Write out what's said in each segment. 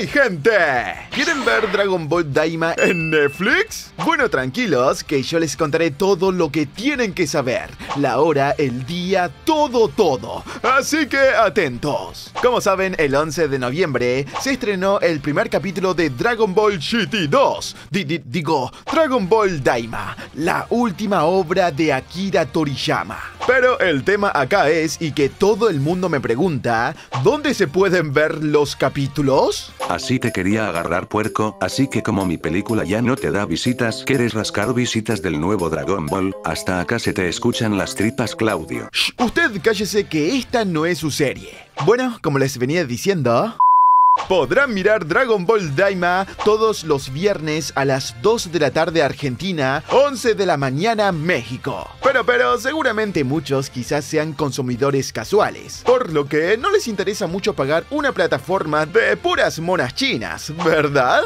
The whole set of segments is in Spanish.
mi gente! ¿Quieren ver Dragon Ball Daima en Netflix? Bueno, tranquilos, que yo les contaré todo lo que tienen que saber. La hora, el día, todo. Así que atentos. Como saben, el 11 de noviembre se estrenó el primer capítulo de Dragon Ball GT 2. Digo, Dragon Ball Daima, la última obra de Akira Toriyama. Pero el tema acá es, y que todo el mundo me pregunta, ¿dónde se pueden ver los capítulos? Así te quería agarrar, puerco, así que como mi película ya no te da visitas, ¿quieres rascar visitas del nuevo Dragon Ball? Hasta acá se te escuchan las tripas, Claudio. Shh, usted cállese, que esta no es su serie. Bueno, como les venía diciendo, podrán mirar Dragon Ball Daima todos los viernes a las 2 de la tarde Argentina, 11 de la mañana México. Pero seguramente muchos quizás sean consumidores casuales, por lo que no les interesa mucho pagar una plataforma de puras monas chinas, ¿verdad?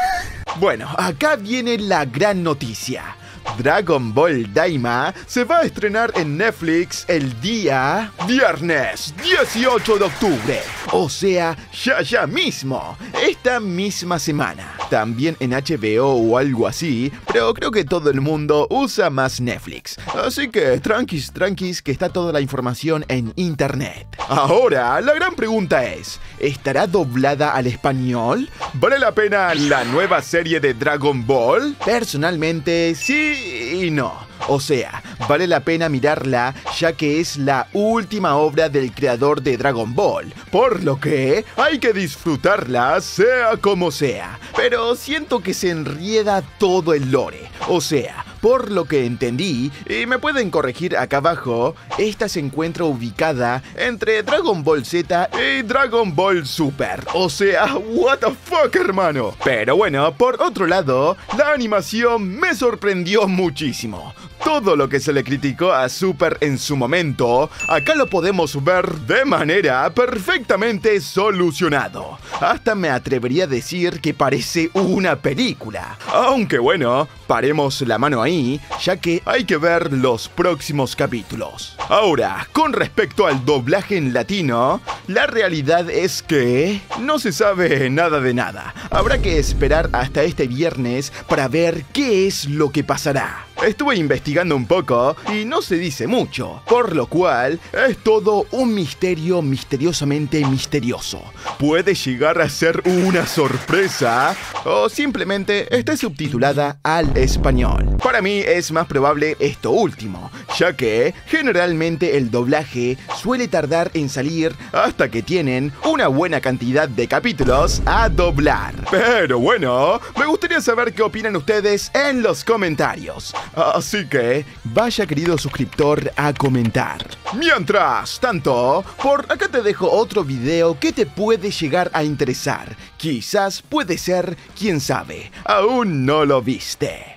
Bueno, acá viene la gran noticia. Dragon Ball Daima se va a estrenar en Netflix el día viernes 18 de octubre. O sea, ya mismo, esta misma semana. También en HBO o algo así, pero creo que todo el mundo usa más Netflix. Así que tranquis, que está toda la información en internet. Ahora, la gran pregunta es, ¿estará doblada al español? ¿Vale la pena la nueva serie de Dragon Ball? Personalmente, sí y no. O sea, vale la pena mirarla ya que es la última obra del creador de Dragon Ball, por lo que hay que disfrutarla sea como sea. Pero siento que se enrieda todo el lore, o sea, por lo que entendí, y me pueden corregir acá abajo, esta se encuentra ubicada entre Dragon Ball Z y Dragon Ball Super. O sea, what the fuck, hermano. Pero bueno, por otro lado, la animación me sorprendió muchísimo. Todo lo que se le criticó a Super en su momento, acá lo podemos ver de manera perfectamente solucionado. Hasta me atrevería a decir que parece una película. Aunque bueno, paremos la mano ahí, ya que hay que ver los próximos capítulos. Ahora, con respecto al doblaje en latino, la realidad es que no se sabe nada de nada. Habrá que esperar hasta este viernes para ver qué es lo que pasará. Estuve investigando un poco y no se dice mucho, por lo cual es todo un misterio misteriosamente misterioso. Puede llegar a ser una sorpresa o simplemente esté subtitulada al español. Para mí es más probable esto último, ya que generalmente el doblaje suele tardar en salir hasta que tienen una buena cantidad de capítulos a doblar. Pero bueno, me gustaría saber qué opinan ustedes en los comentarios. Así que vaya, querido suscriptor, a comentar. Mientras tanto, por acá te dejo otro video que te puede llegar a interesar. Quizás puede ser, quién sabe, aún no lo viste.